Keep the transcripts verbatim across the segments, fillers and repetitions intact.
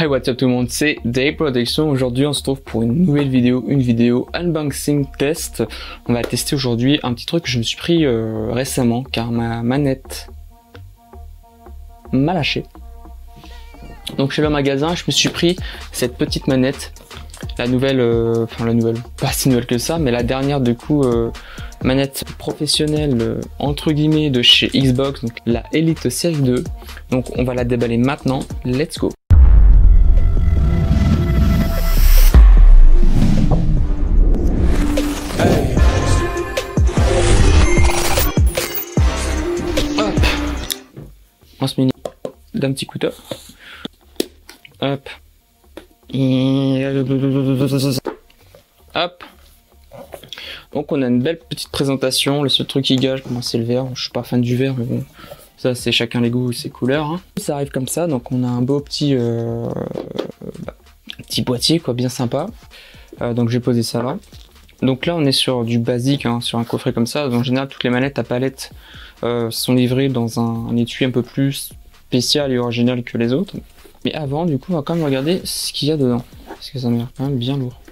Hi, what's up tout le monde, c'est Day Production. Aujourd'hui on se trouve pour une nouvelle vidéo, une vidéo unboxing test. On va tester aujourd'hui un petit truc que je me suis pris euh, récemment car ma manette m'a lâché. Donc je suis allé au magasin, je me suis pris cette petite manette, la nouvelle, euh, enfin la nouvelle, pas si nouvelle que ça, mais la dernière du coup euh, manette professionnelle euh, entre guillemets de chez Xbox, donc la Elite Series deux. Donc on va la déballer maintenant, let's go. On se met d'un petit couteau. Hop. Hop. Donc on a une belle petite présentation. Le seul truc qui gâche, moi c'est le vert. Je suis pas fan du vert, mais bon, ça c'est chacun les goûts, ses couleurs. Hein. Ça arrive comme ça, donc on a un beau petit, euh, bah, petit boîtier quoi, bien sympa. Euh, donc j'ai posé ça là. Donc là on est sur du basique, hein, sur un coffret comme ça. En général toutes les manettes à palette euh, sont livrées dans un, un étui un peu plus spécial et original que les autres. Mais avant du coup on va quand même regarder ce qu'il y a dedans. Parce que ça m'a l'air quand même bien lourd.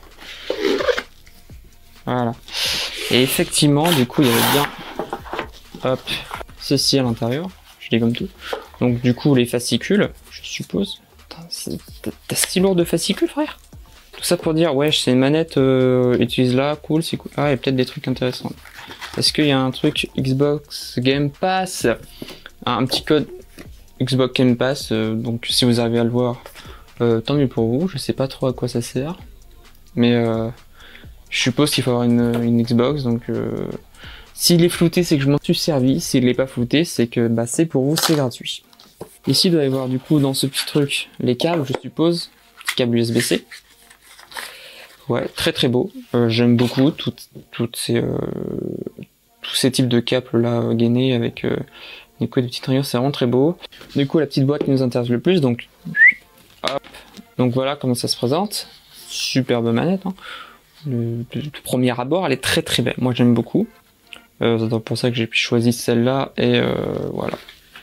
Voilà. Et effectivement du coup il y avait bien hop, ceci à l'intérieur. Je dis comme tout. Donc du coup les fascicules, je suppose. T'as si lourd de fascicules frère? Tout ça pour dire, ouais, c'est une manette, euh, utilise-la, cool, c'est cool. Ah, il y a peut-être des trucs intéressants. Est-ce qu'il y a un truc Xbox Game Pass? Un petit code Xbox Game Pass, euh, donc si vous arrivez à le voir, euh, tant mieux pour vous. Je sais pas trop à quoi ça sert. Mais euh, je suppose qu'il faut avoir une, une Xbox, donc euh, s'il est flouté, c'est que je m'en suis servi. S'il n'est pas flouté, c'est que bah, c'est pour vous, c'est gratuit. Ici, vous allez voir du coup dans ce petit truc les câbles, je suppose. Petit câble U S B C. Ouais, très très beau. Euh, J'aime beaucoup toutes, toutes ces, euh, tous ces types de câbles là gainés avec euh, des coups de petites rayures, c'est vraiment très beau. Du coup, la petite boîte qui nous intéresse le plus, donc hop. Donc voilà comment ça se présente. Superbe manette. Hein. Le, le, le premier abord, elle est très très belle. Moi, j'aime beaucoup. Euh, c'est pour ça que j'ai choisi celle-là et euh, voilà.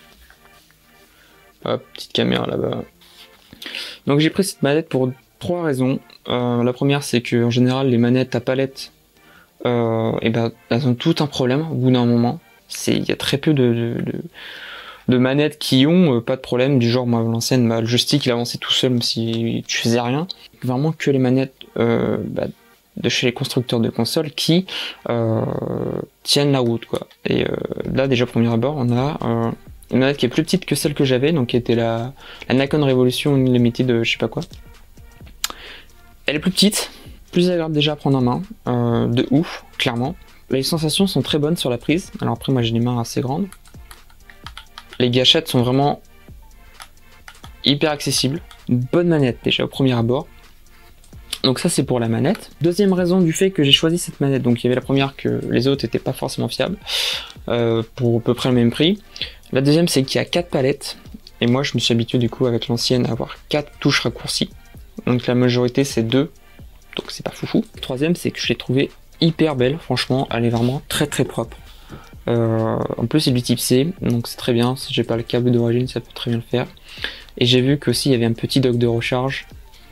Hop, petite caméra là-bas. Donc j'ai pris cette manette pour trois raisons. Euh, la première, c'est que en général, les manettes à palette, euh, et ben, elles ont tout un problème au bout d'un moment. C'est, il y a très peu de, de, de, de manettes qui ont euh, pas de problème. Du genre, moi, l'ancienne, bah, le joystick, il avançait tout seul, même si tu faisais rien. Vraiment que les manettes euh, bah, de chez les constructeurs de consoles qui euh, tiennent la route, quoi. Et euh, là, déjà, premier abord, on a euh, une manette qui est plus petite que celle que j'avais, donc qui était la, la Nikon Revolution Unlimited, je sais pas quoi. Elle est plus petite, plus agréable déjà à prendre en main, euh, de ouf, clairement. Les sensations sont très bonnes sur la prise. Alors après, moi j'ai des mains assez grandes. Les gâchettes sont vraiment hyper accessibles. Une bonne manette déjà au premier abord. Donc ça c'est pour la manette. Deuxième raison du fait que j'ai choisi cette manette, donc il y avait la première que les autres n'étaient pas forcément fiables, euh, pour à peu près le même prix. La deuxième c'est qu'il y a quatre palettes. Et moi je me suis habitué du coup avec l'ancienne à avoir quatre touches raccourcies. Donc la majorité c'est deux, donc c'est pas foufou. Le troisième c'est que je l'ai trouvé hyper belle, franchement, elle est vraiment très très propre. Euh, en plus c'est du type C, donc c'est très bien, si j'ai pas le câble d'origine ça peut très bien le faire. Et j'ai vu qu'aussi il y avait un petit dock de recharge,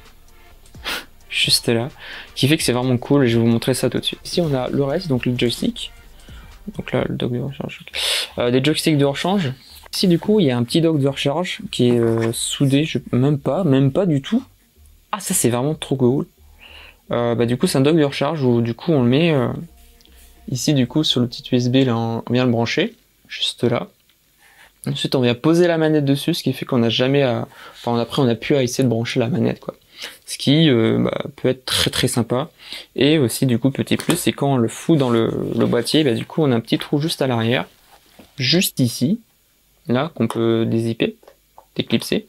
juste là, qui fait que c'est vraiment cool et je vais vous montrer ça tout de suite. Ici on a le reste, donc le joystick, donc là le dock de recharge, euh, des joysticks de rechange. Ici du coup il y a un petit dock de recharge qui est euh, soudé, je... même pas, même pas du tout. Ah ça c'est vraiment trop cool. Euh, bah du coup c'est un dock de recharge où du coup on le met euh, ici du coup sur le petit U S B là, on vient le brancher juste là. Ensuite on vient poser la manette dessus, ce qui fait qu'on n'a jamais à, enfin après on a pu à essayer de brancher la manette quoi. Ce qui euh, bah, peut être très très sympa. Et aussi du coup petit plus c'est quand on le fout dans le, le boîtier, bah du coup on a un petit trou juste à l'arrière, juste ici, là qu'on peut dézipper, déclipser.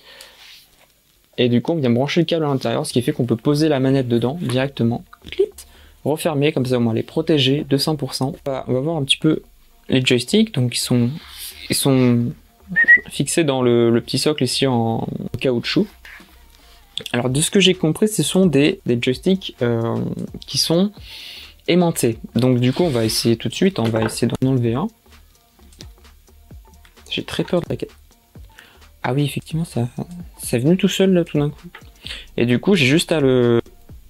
Et du coup, on vient brancher le câble à l'intérieur, ce qui fait qu'on peut poser la manette dedans directement. Clip, refermer, comme ça au moins elle est protégée de cent pour cent. Voilà, on va voir un petit peu les joysticks. Donc ils sont, ils sont fixés dans le, le petit socle ici en caoutchouc. Alors de ce que j'ai compris, ce sont des, des joysticks euh, qui sont aimantés. Donc du coup, on va essayer tout de suite. On va essayer d'en enlever un. J'ai très peur de la quête. Ah oui, effectivement, ça, ça est venu tout seul là, tout d'un coup. Et du coup, j'ai juste à le...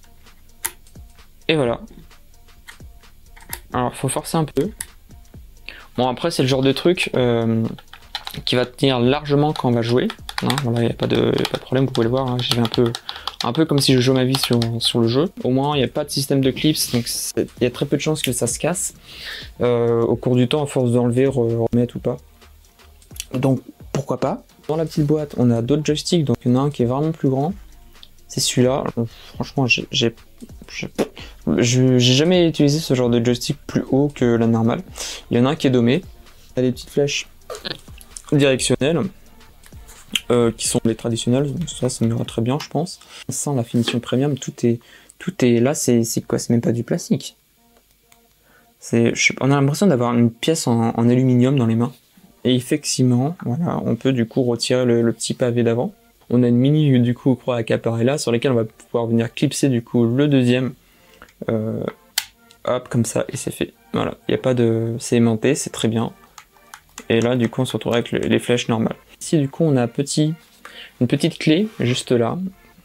Et voilà. Alors, faut forcer un peu. Bon, après, c'est le genre de truc euh, qui va tenir largement quand on va jouer. Hein, voilà, il n'y a, a pas de problème, vous pouvez le voir. Hein, j'y vais un peu, un peu comme si je jouais ma vie sur, sur le jeu. Au moins, il n'y a pas de système de clips, donc il y a très peu de chances que ça se casse euh, au cours du temps, à force d'enlever, remettre ou pas. Donc, pourquoi pas. Dans la petite boîte, on a d'autres joysticks, donc il y en a un qui est vraiment plus grand. C'est celui-là. Franchement, j'ai j'ai jamais utilisé ce genre de joystick plus haut que la normale. Il y en a un qui est dommé. Il y a des petites flèches directionnelles euh, qui sont les traditionnelles. Donc ça, ça m'ira très bien, je pense. Sans la finition premium, tout est, tout est là. C'est quoi? C'est même pas du plastique. C'est, je sais pas, on a l'impression d'avoir une pièce en, en aluminium dans les mains. Et effectivement, voilà, on peut du coup retirer le, le petit pavé d'avant. On a une mini du coup croix accaparella sur lesquelles on va pouvoir venir clipser du coup le deuxième. Euh, hop, comme ça, et c'est fait. Voilà, il n'y a pas de... c'est aimanté, c'est très bien. Et là, du coup, on se retrouve avec le, les flèches normales. Ici, du coup, on a un petit, une petite clé juste là.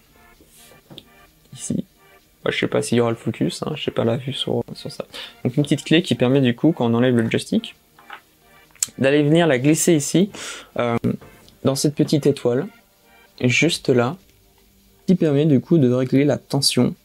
Ici. Ouais, je sais pas s'il y aura le focus, hein, je sais pas la vue sur, sur ça. Donc une petite clé qui permet du coup, quand on enlève le joystick, d'aller venir la glisser ici, euh, dans cette petite étoile, juste là, qui permet du coup de régler la tension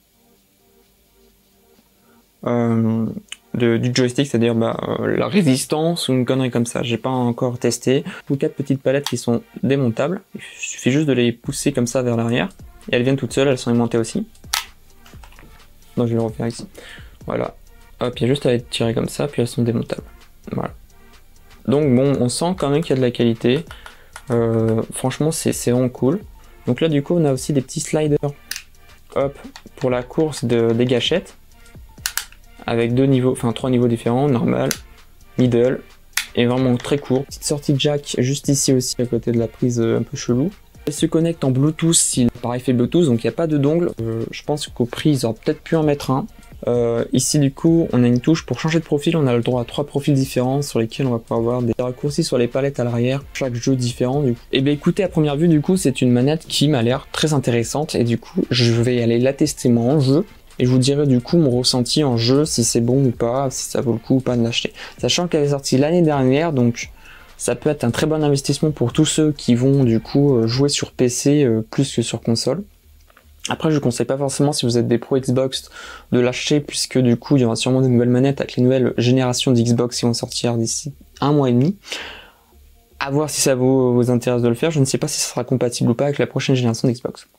euh, de, du joystick, c'est-à-dire bah, euh, la résistance ou une connerie comme ça. J'ai pas encore testé. Ou quatre petites palettes qui sont démontables. Il suffit juste de les pousser comme ça vers l'arrière et elles viennent toutes seules. Elles sont aimantées aussi. Donc je vais le refaire ici. Voilà. Hop, il y a juste à les tirer comme ça, puis elles sont démontables. Voilà. Donc bon, on sent quand même qu'il y a de la qualité. Euh, franchement, c'est vraiment cool. Donc là, du coup, on a aussi des petits sliders. Hop, pour la course de, des gâchettes. Avec deux niveaux, enfin trois niveaux différents, normal, middle, et vraiment très court. Petite sortie jack juste ici aussi, à côté de la prise un peu chelou. Elle se connecte en Bluetooth si l'appareil fait Bluetooth, donc il n'y a pas de dongle. Euh, je pense qu'au prix, ils auraient peut-être pu en mettre un. Euh, ici du coup, on a une touche pour changer de profil, on a le droit à trois profils différents sur lesquels on va pouvoir avoir des raccourcis sur les palettes à l'arrière, chaque jeu différent du coup. Et bien écoutez, à première vue du coup, c'est une manette qui m'a l'air très intéressante et du coup, je vais aller la tester moi en jeu. Et je vous dirai du coup mon ressenti en jeu, si c'est bon ou pas, si ça vaut le coup ou pas de l'acheter. Sachant qu'elle est sortie l'année dernière, donc ça peut être un très bon investissement pour tous ceux qui vont du coup jouer sur P C euh, plus que sur console. Après, je ne conseille pas forcément si vous êtes des pro Xbox de l'acheter, puisque du coup il y aura sûrement de nouvelles manettes avec les nouvelles générations d'Xbox qui vont sortir d'ici un mois et demi. À voir si ça vous, vous intéresse de le faire. Je ne sais pas si ça sera compatible ou pas avec la prochaine génération d'Xbox.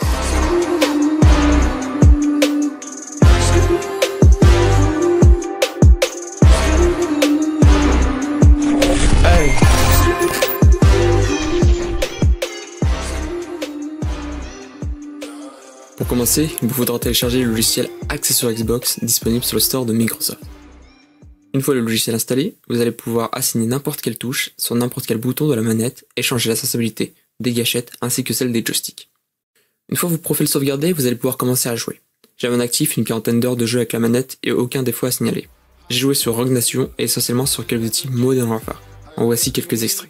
Pour commencer, il vous faudra télécharger le logiciel Access sur Xbox disponible sur le store de Microsoft. Une fois le logiciel installé, vous allez pouvoir assigner n'importe quelle touche sur n'importe quel bouton de la manette et changer la sensibilité des gâchettes ainsi que celle des joysticks. Une fois vos profils sauvegardés, vous allez pouvoir commencer à jouer. J'ai en actif une quarantaine d'heures de jeu avec la manette et aucun défaut à signaler. J'ai joué sur Rogue Nation et essentiellement sur Call of Duty Modern Warfare. En voici quelques extraits.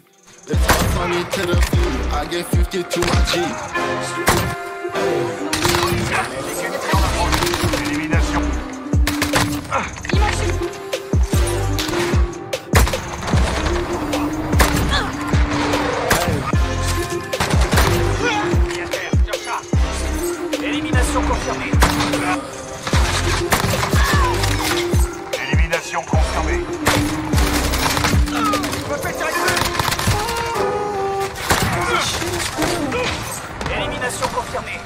Élimination confirmée. Élimination confirmée. Élimination confirmée.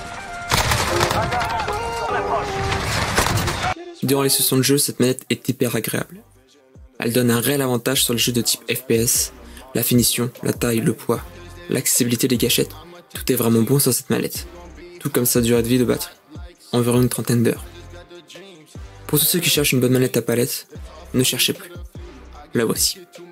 On approche. Durant les sessions de jeu, cette manette est hyper agréable. Elle donne un réel avantage sur le jeu de type F P S. La finition, la taille, le poids, l'accessibilité des gâchettes, tout est vraiment bon sur cette manette. Tout comme sa durée de vie de batterie, environ une trentaine d'heures. Pour tous ceux qui cherchent une bonne manette à palette, ne cherchez plus. La voici.